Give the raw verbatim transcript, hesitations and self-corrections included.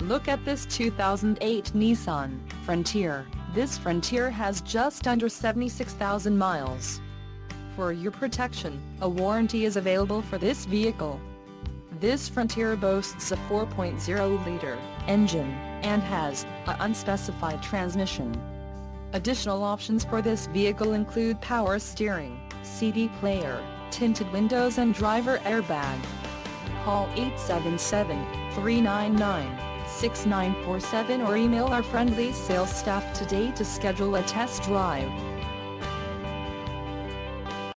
Look at this two thousand eight Nissan Frontier. This Frontier has just under seventy-six thousand miles. For your protection, a warranty is available for this vehicle. This Frontier boasts a four point oh liter engine, and has an unspecified transmission. Additional options for this vehicle include power steering, C D player, tinted windows and driver airbag. Call eight seven seven, three nine nine, six nine four seven or email our friendly sales staff today to schedule a test drive.